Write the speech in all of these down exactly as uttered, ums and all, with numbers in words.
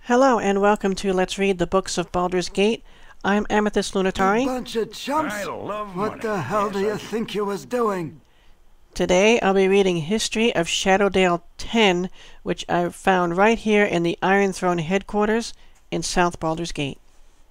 Hello and welcome to Let's Read the Books of Baldur's Gate. I'm Amethyst Lunatari. You bunch of chumps! I love What money. the hell Yes, do you I- think you was doing? Today I'll be reading History of Shadowdale ten, which I found right here in the Iron Throne headquarters in South Baldur's Gate.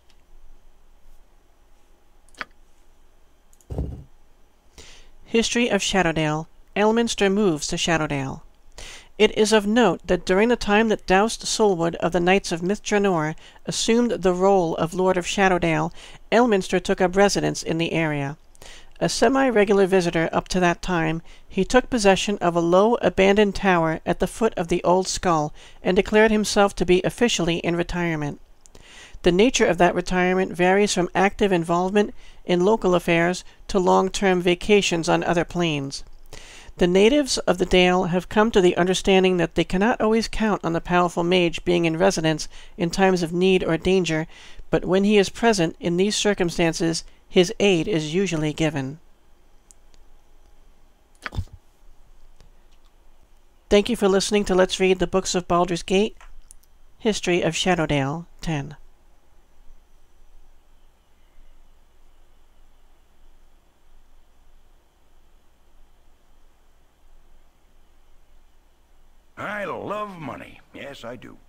History of Shadowdale. Elminster moves to Shadowdale. It is of note that during the time that Doust Solwood of the Knights of Mithranor assumed the role of Lord of Shadowdale, Elminster took up residence in the area. A semi-regular visitor up to that time, he took possession of a low, abandoned tower at the foot of the Old Skull and declared himself to be officially in retirement. The nature of that retirement varies from active involvement in local affairs to long-term vacations on other planes. The natives of the Dale have come to the understanding that they cannot always count on the powerful mage being in residence in times of need or danger, but when he is present in these circumstances, his aid is usually given. Thank you for listening to Let's Read the Books of Baldur's Gate, History of Shadowdale ten. I love money. Yes, I do.